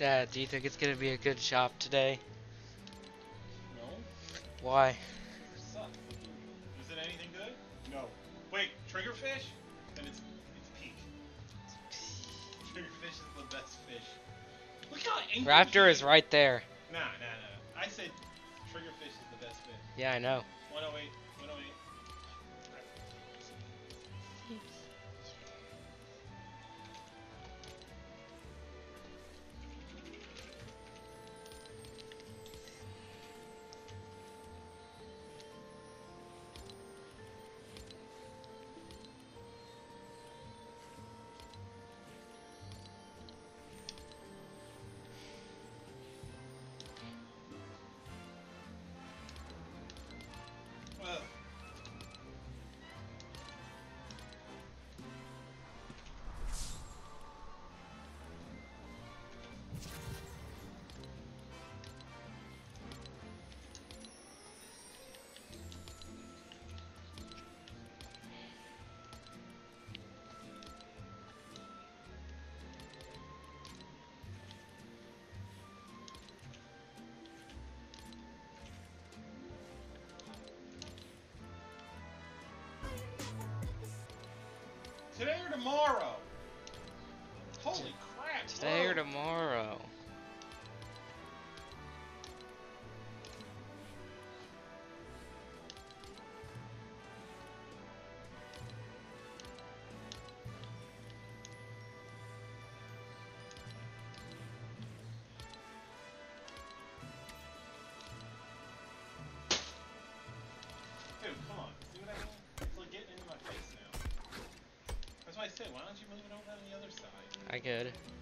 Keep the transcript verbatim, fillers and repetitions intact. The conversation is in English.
Dad, do you think it's gonna be a good shop today? No. Why? Suck. Is it anything good? No. Wait, triggerfish? Then it's it's peak. Triggerfish is the best fish. Look how angry Raptor he is right there. Nah, nah, nah. I said triggerfish is the best fish. Yeah, I know. one oh eight. one oh eight. Well. Today or tomorrow? Holy crap! Today whoa. or tomorrow? Dude, come on. See what I mean? It's like getting into my face now. That's why I said, why don't you move it over on the other side? I could.